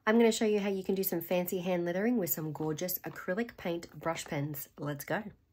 I'm going to show you how you can do some fancy hand lettering with some gorgeous acrylic paint brush pens. Let's go.